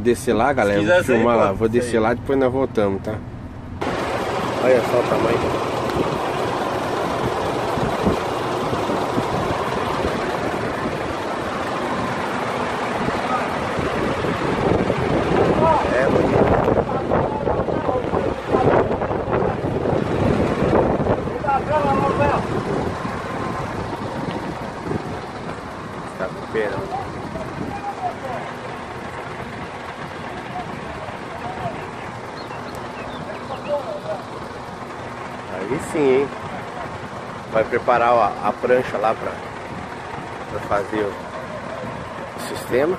descer lá, galera. Vou filmar lá. Vou descer lá, depois nós voltamos, tá? Olha só o tamanho. Aí sim, hein? Vai preparar a prancha lá pra fazer o sistema.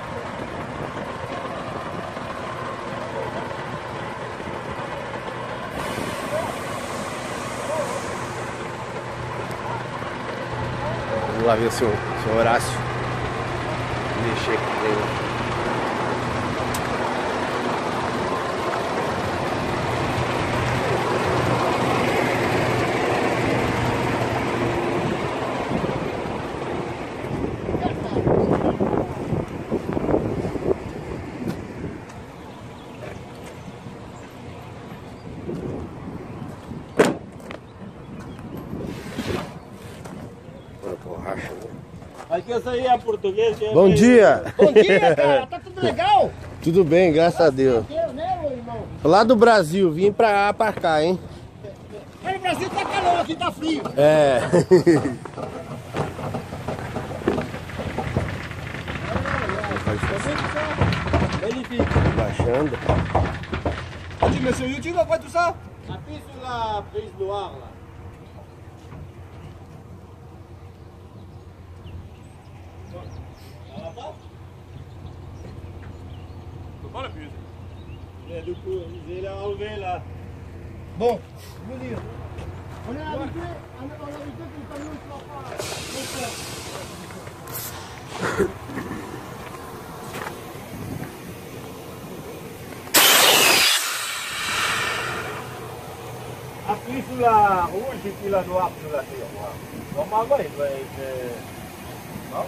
Vamos lá ver se o Horácio mexer aqui dentro. Aqui eu saí a português. Bom dia! Bom dia, cara! Tá tudo legal? Tudo bem, graças a Deus. Né, meu irmão? Lá do Brasil, vim pra cá, hein? Aí no Brasil tá calor, aqui tá frio. É. Baixando. Tu mets sur YouTube après tout ça? Appuie sur la prise noire là. Ça va pas? Je peux pas l'appuyer. Du coup, je l'ai enlevé là. Bon, je veux dire, on est habitué que le camion ne soit pas trop fort. Appuie sur la rouge et puis la noire sur la tiroir. Normalement, il doit être... Non?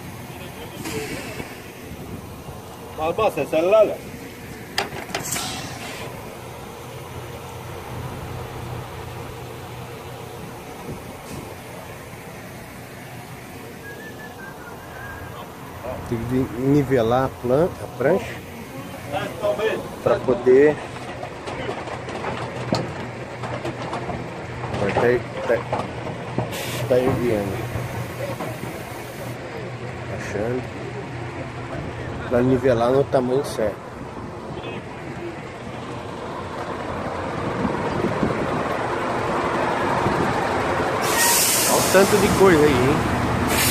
Normalement, c'est celle-là, là. Tem que nivelar a prancha para poder tá enviando, achando para nivelar no tamanho certo. Olha o tanto de coisa aí, hein?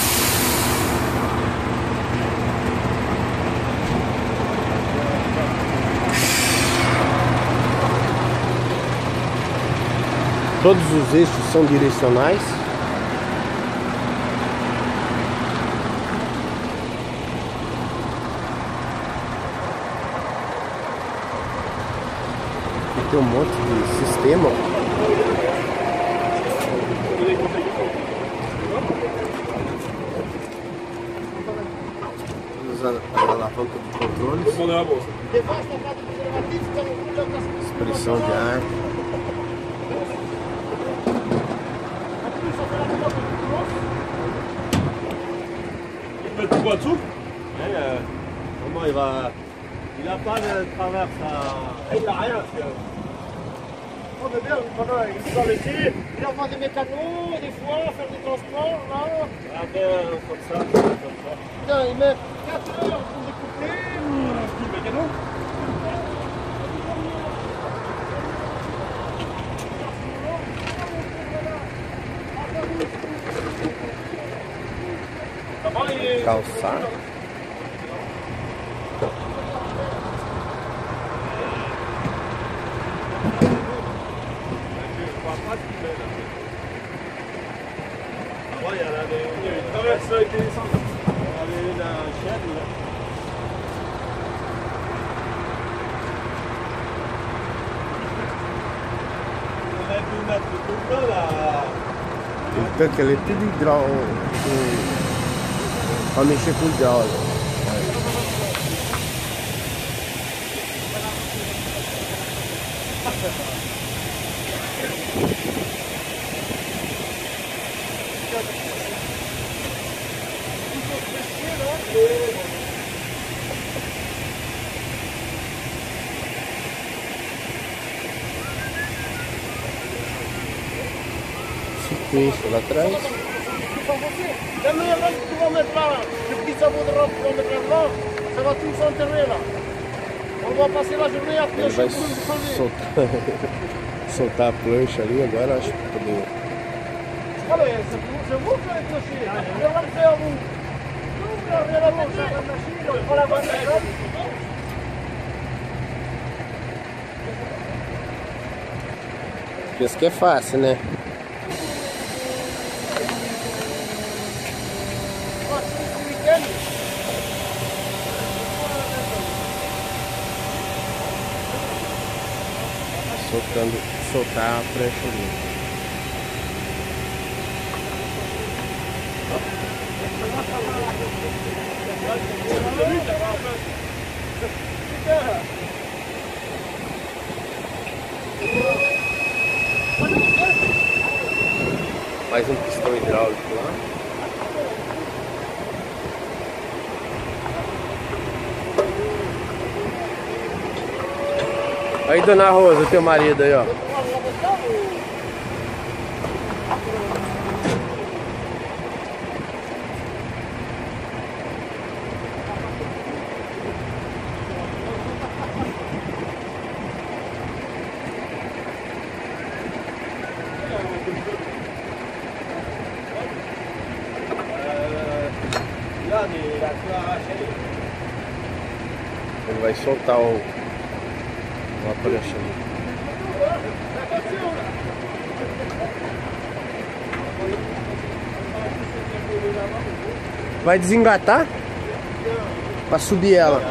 Todos os eixos são direcionais. Aqui tem um monte de sistema. Usando a alavanca de controles. Expressão de ar. Il met tout quoi dessous? Comment il va... Il n'a pas de traverse à... Il n'a rien. On est bien, pendant il va ici, il envoie des mécanos, des fois, faire des transports, là. Ah ben, comme ça. Putain, il met 4 heures pour découper. Plus mécano? Calçar. Olha, il traverse avec les descentes. On avait une chaîne là. On aurait pu mettre tout le temps là. Então que ele é tudo hidráulico. Para mexer com hidráulico. Sequência lá atrás. Também avant que tu vas mettre là, le petit sabot de robe que tu vas mettre là, ça va tout s'enterrer là. On va passer la journée à Ele vai piocher. soltar a plancha ali agora, acho que poder. Allez, c'est vous qui allez clocher. Je vais le faire à vous. Vous avez la manche à la machine, on prend la voiture. Pensa que é fácil, né? Soltar a prancha ali. Mais um pistão hidráulico lá. Aí, dona Rosa, teu marido aí, ó. Ele vai soltar uma prancha ali. Vai desengatar para subir ela.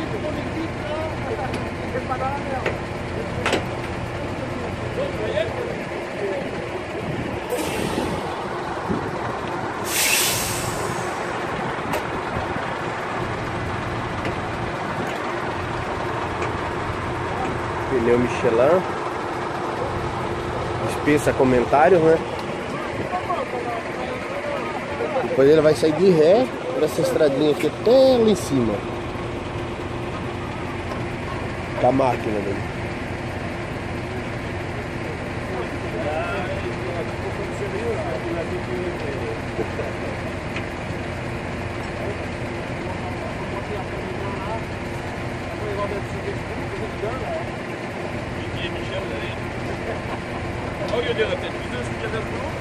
Pneu Michelin. Dispensa comentários, né? Depois ele vai sair de ré por essa estradinha aqui até lá em cima. Da máquina dele. Olha o dedo até, Deus que já deu.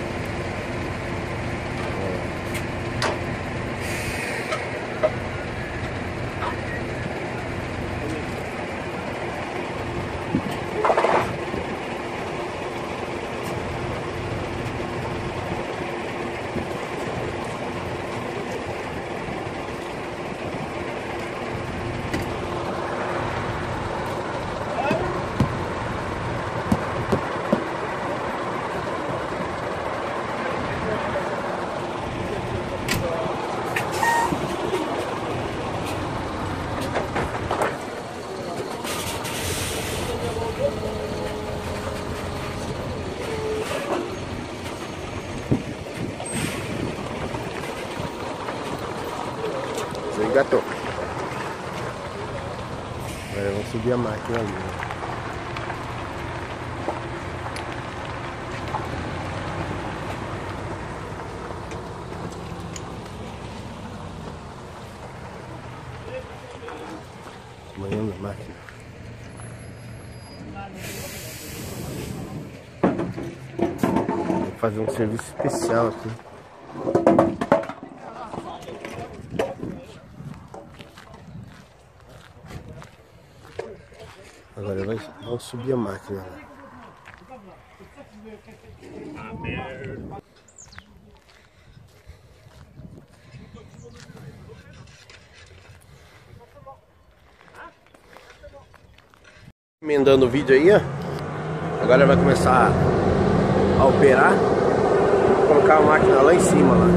Engatou. Agora vamos subir a máquina ali, né? Amanhã a máquina. Vou fazer um serviço especial aqui. Agora vamos subir a máquina lá. Emendando o vídeo aí, ó. Agora vai começar a operar. Vou colocar a máquina lá em cima lá.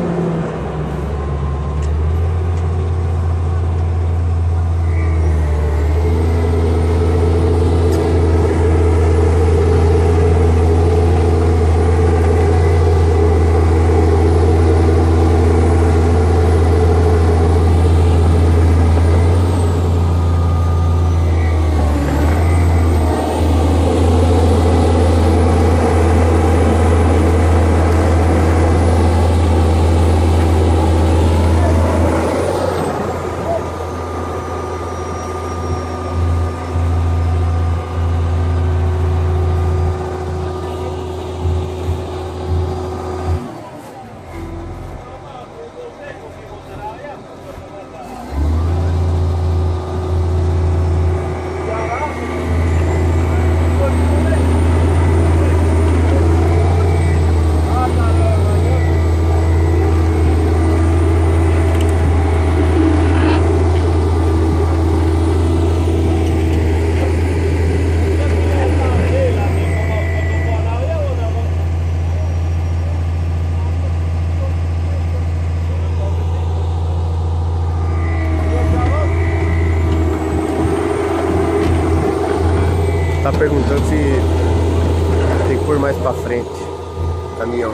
Tá perguntando se tem que pôr mais pra frente o caminhão.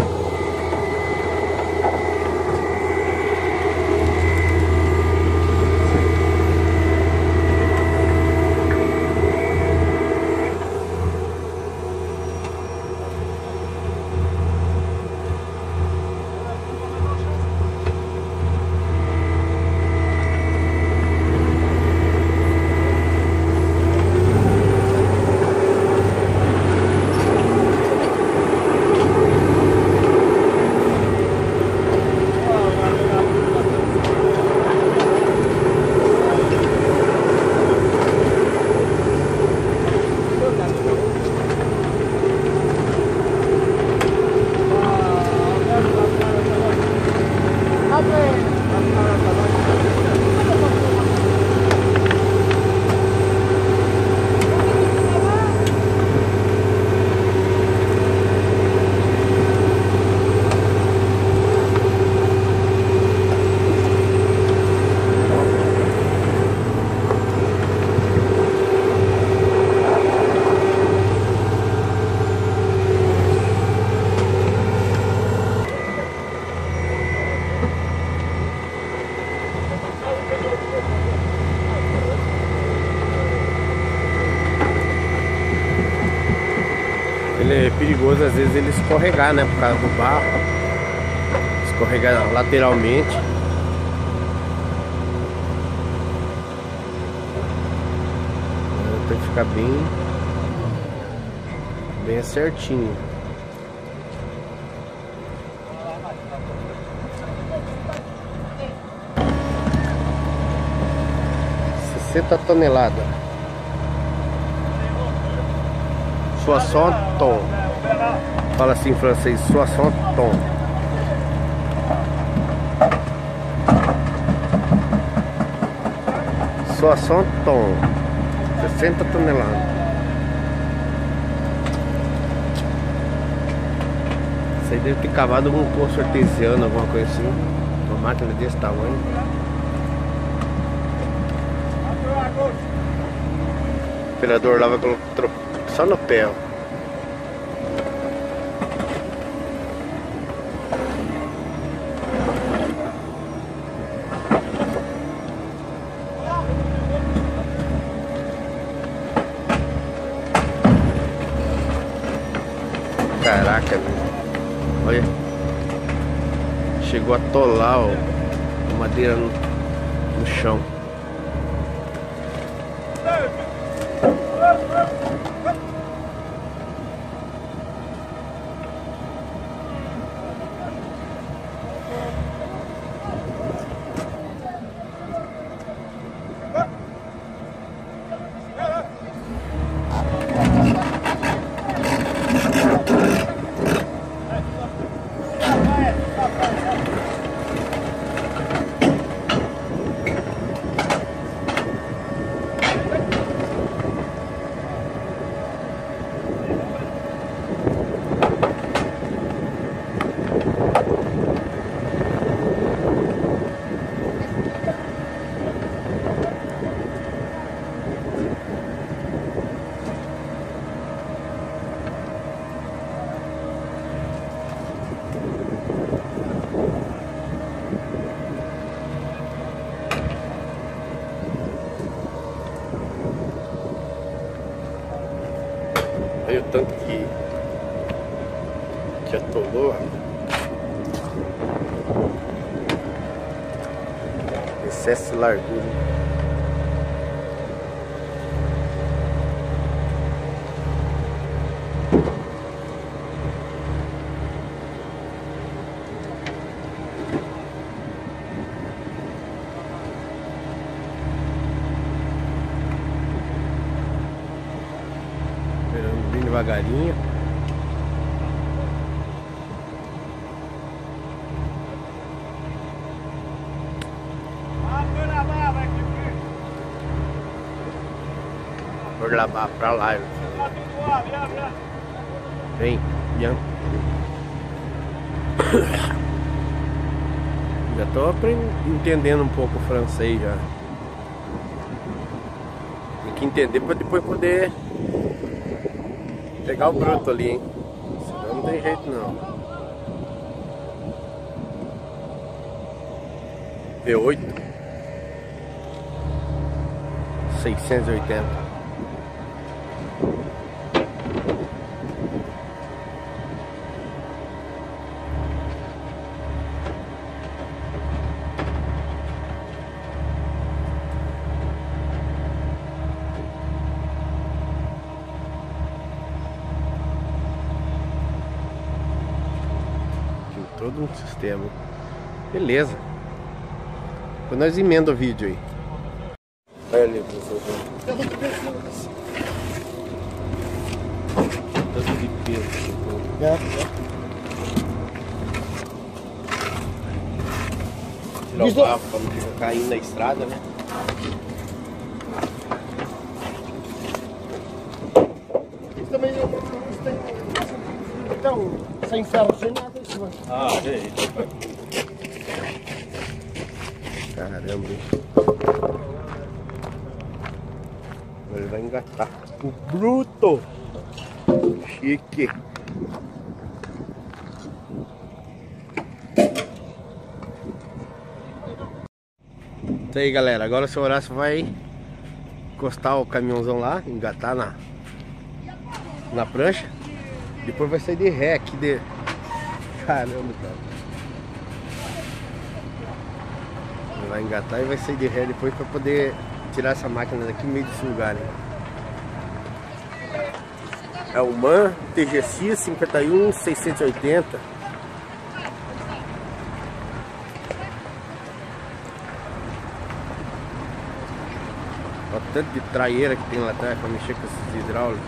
Ele é perigoso, às vezes ele escorregar, né, por causa do barro, escorregar lateralmente. Tem que ficar bem certinho. toneladas. 60 tonnes. Fala assim em francês, 60 tonnes. Tonnes, 60 toneladas. Isso aí deve ter cavado algum poço artesiano, alguma coisa assim. Uma máquina desse tamanho. O operador lá vai colocar só no pé, ó. Caraca, velho. Olha. Chegou a atolar, ó, a madeira no chão. Olha o tanto que atolou. Excesso de largura. Bem devagarinho. Vou lavar pra lá. Vem, Bian. Já tô entendendo um pouco o francês já. Tem que entender pra depois poder pegar o bruto ali, hein? Senão não tem jeito não. V8 680. Todo um sistema. Beleza. Depois nós emenda o vídeo aí. Olha ali, professor. Tanto de peso. Tirar o barro pra não ficar caindo na estrada, né? Isso também tem. Então, sem ferro, sem nada. Ah, é. Caramba. Ele vai engatar. O bruto. Chique. Isso aí, galera. Agora o seu Horácio vai encostar o caminhãozão lá, engatar na prancha. Depois vai sair de ré aqui de... Caramba, cara. Ele vai engatar e vai sair de ré depois para poder tirar essa máquina daqui no meio desse lugar, né? É o MAN TGC 51 680. Olha o tanto de traieira que tem lá atrás para mexer com esses hidráulicos.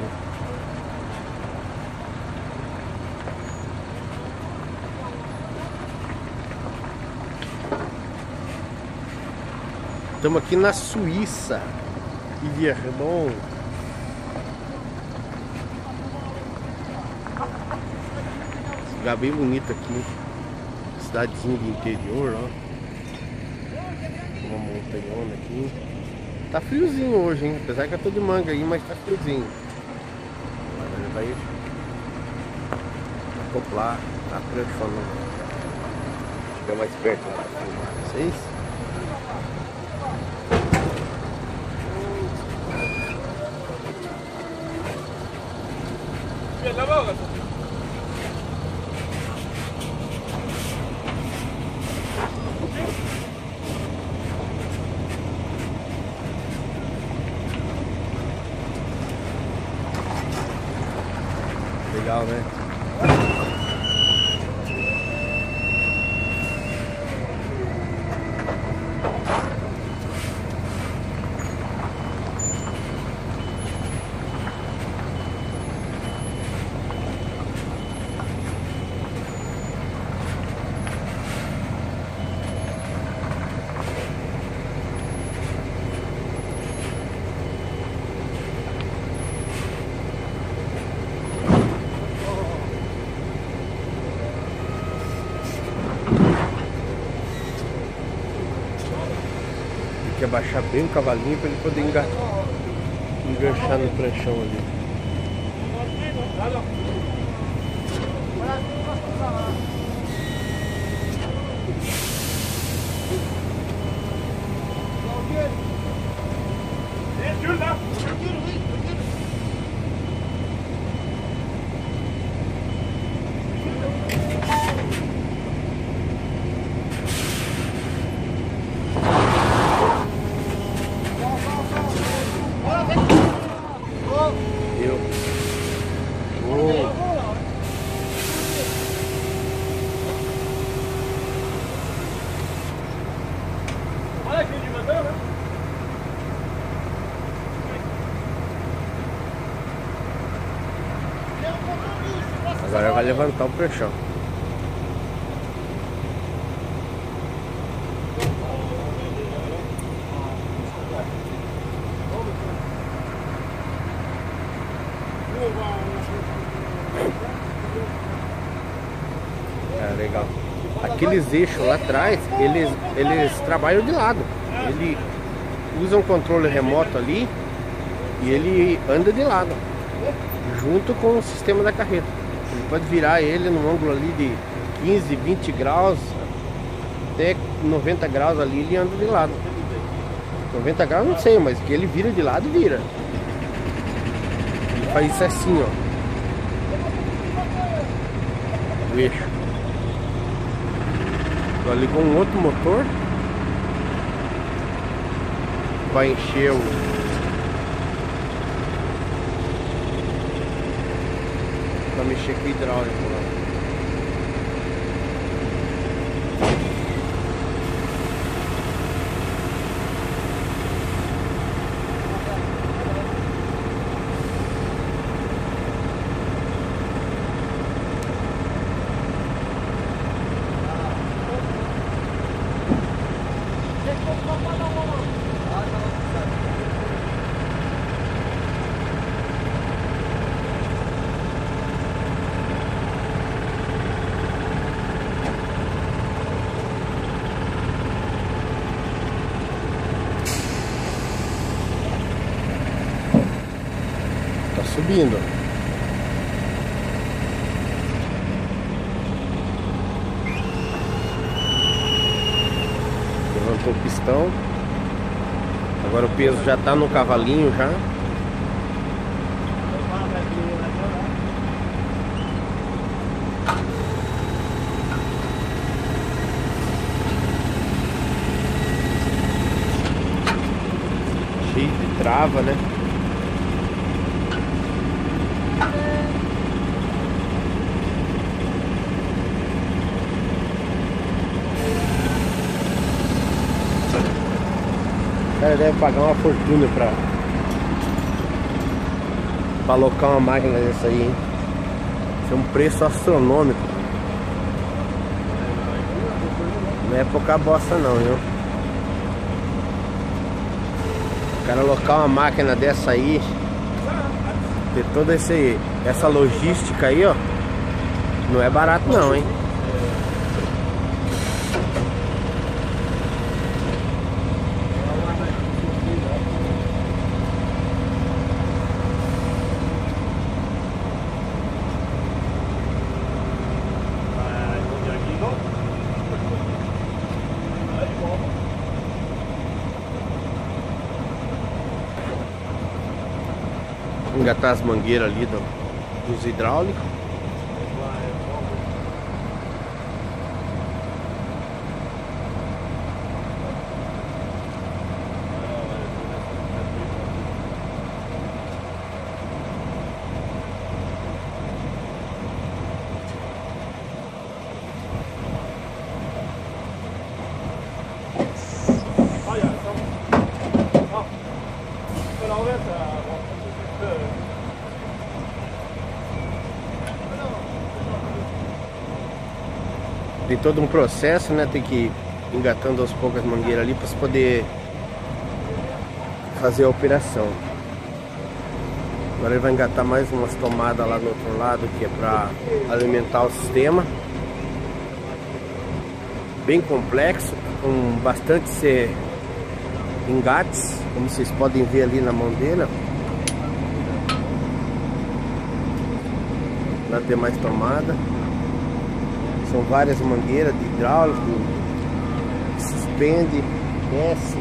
Estamos aqui na Suíça, Yverdon. Lugar bem bonito aqui. Cidadezinha de interior, ó. Uma montanhona aqui. Tá friozinho hoje, hein? Apesar que eu tô de manga aí, mas tá friozinho. Agora ele vai acoplar a pranchona. Fica mais perto lá pra filmar vocês. Legal, né? Tem que abaixar bem o cavalinho para ele poder enganchar no pranchão ali. Agora vai levantar o pranchão. É legal. Aqueles eixos lá atrás, eles trabalham de lado. Ele usa um controle remoto ali e ele anda de lado. junto com o sistema da carreta. Ele pode virar ele no ângulo ali de 15, 20 graus, até 90 graus ali, ele anda de lado. 90 graus não sei, mas que ele vira de lado, vira. Ele faz isso assim, ó. O eixo. Agora ligou um outro motor. Vai encher o... Pra mexer com o hidráulico lá. Tá subindo. Levantou o pistão. Agora o peso já tá no cavalinho já. Cheio de trava, né? O cara deve pagar uma fortuna pra alocar uma máquina dessa aí, hein? Isso é um preço astronômico. Não é pouca bosta não, viu? O cara alocar uma máquina dessa aí, ter toda essa logística aí, ó, não é barato não, hein? Engatar as mangueiras ali dos hidráulicos. Tem todo um processo, né? Tem que ir engatando aos poucos as mangueiras ali para poder fazer a operação. Agora ele vai engatar mais umas tomadas lá do outro lado, que é para alimentar o sistema. Bem complexo, com bastante engates, como vocês podem ver ali na mão dele. Vai ter mais tomada. São várias mangueiras de hidráulico, suspende, desce.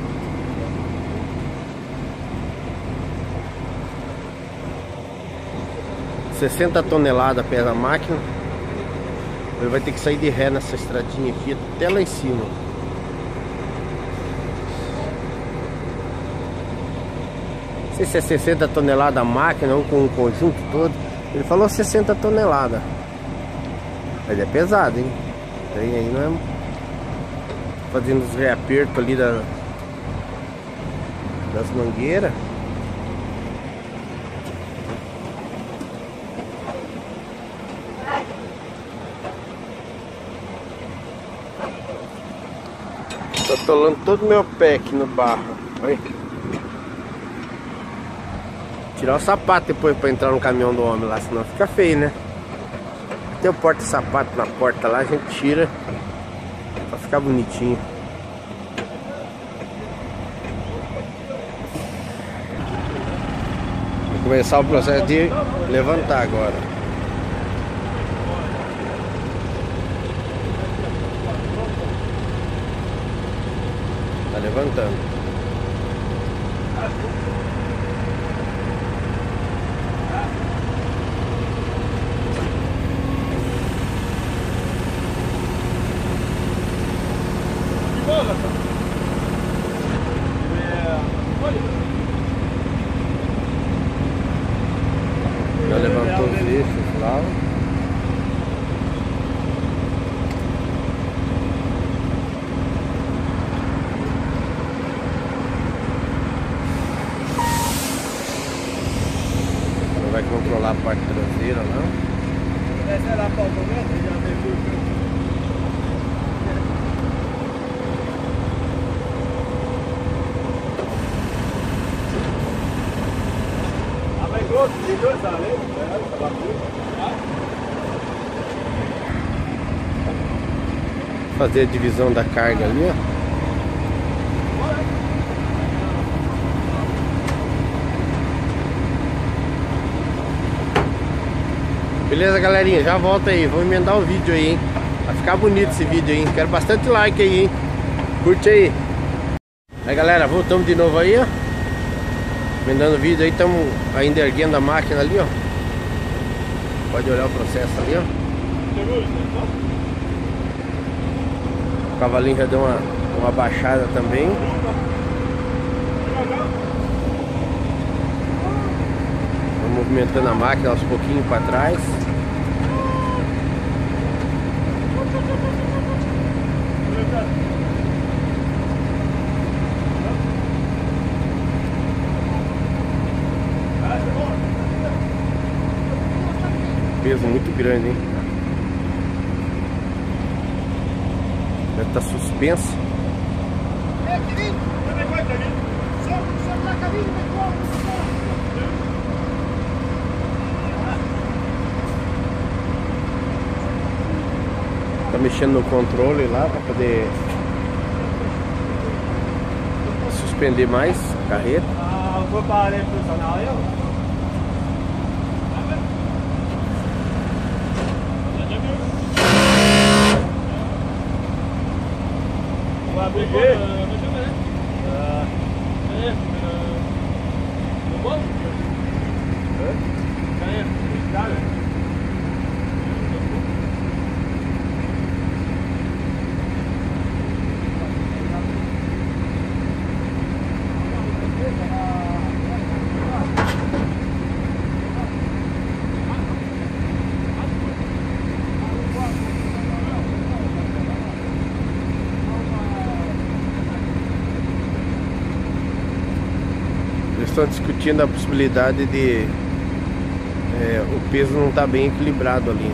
$60 toneladas pesa a máquina. Ele vai ter que sair de ré nessa estradinha aqui até lá em cima. Não sei se é 60 toneladas a máquina ou com o conjunto todo. Ele falou 60 toneladas. Mas é pesado, hein? Tem aí, não é? Fazendo os reapertos ali das mangueiras. Tô atolando todo o meu pé aqui no barro. Olha. Tirar o sapato depois pra entrar no caminhão do homem lá, senão fica feio, né? Tem o porta-sapato na porta lá, a gente tira pra ficar bonitinho. Vou começar o processo de levantar agora. Tá levantando. Já levantou os eixos lá. Vai controlar a parte traseira lá. Essa era a pautometa, já veio. Fazer a divisão da carga ali, ó. Beleza, galerinha? Já volta aí. Vou emendar o vídeo aí, hein? Vai ficar bonito esse vídeo aí. Quero bastante like aí, hein? Curte aí. Aí, galera, voltamos de novo aí, ó. Emendando o vídeo aí. Estamos ainda erguendo a máquina ali, ó. Pode olhar o processo ali, ó. O cavalinho já deu uma baixada também. Vamos movimentando a máquina aos pouquinhos para trás. Peso muito grande, hein? Deve estar suspenso. Tá mexendo no controle lá para poder suspender mais a carreta. Vou parar em funcionário. Estão discutindo a possibilidade de o peso não tá bem equilibrado ali.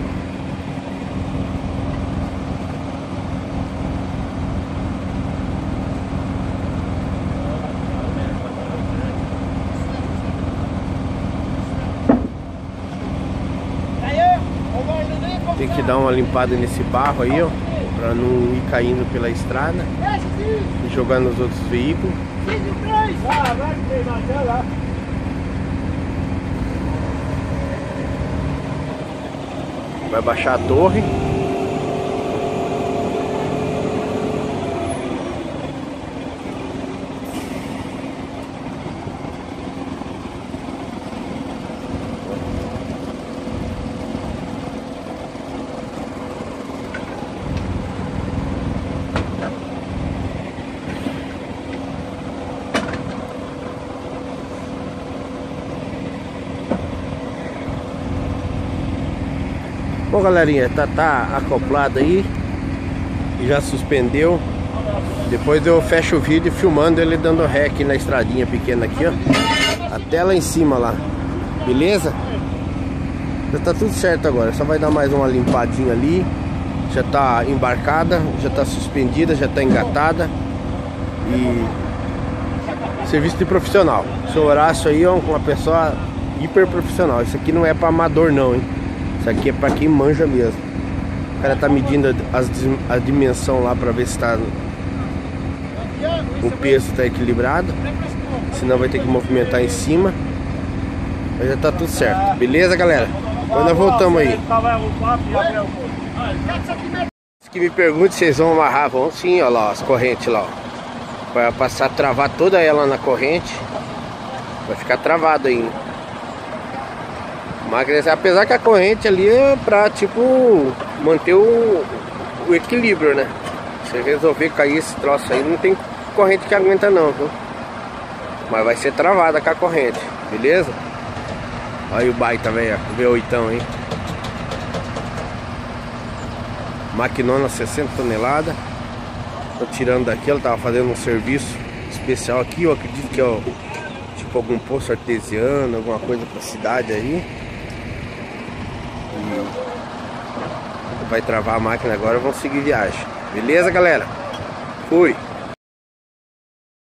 Tem que dar uma limpada nesse barro aí, ó, para não ir caindo pela estrada e jogar nos outros veículos. Vai baixar a torre. Bom, galerinha, tá acoplado aí e já suspendeu. Depois eu fecho o vídeo filmando ele dando ré aqui na estradinha pequena aqui, ó, até lá em cima lá, beleza? Já tá tudo certo agora, só vai dar mais uma limpadinha ali. Já tá embarcada, já tá suspendida, já tá engatada. E serviço de profissional. Seu Horácio aí é uma pessoa hiper profissional. Isso aqui não é pra amador não, hein? Isso aqui é pra quem manja mesmo. O cara tá medindo a dimensão lá pra ver se tá, o peso tá equilibrado. Senão vai ter que movimentar em cima. Mas já tá tudo certo. Beleza, galera? Depois nós voltamos aí. Que me pergunte se vocês vão amarrar. Vão sim, ó lá, as correntes lá, ó. Vai passar, travar toda ela na corrente. Vai ficar travado aí. Mas, apesar que a corrente ali é pra, tipo, manter o equilíbrio, né? Se resolver cair esse troço aí, não tem corrente que aguenta não, viu? Mas vai ser travada com a corrente, beleza? Olha aí o baita, velho, V8, hein? Maquinona 60 toneladas. Tô tirando daqui, ela tava fazendo um serviço especial aqui. Eu acredito que é tipo algum poço artesiano, alguma coisa pra cidade aí. E vai travar a máquina agora, vamos seguir viagem. Beleza, galera? Fui!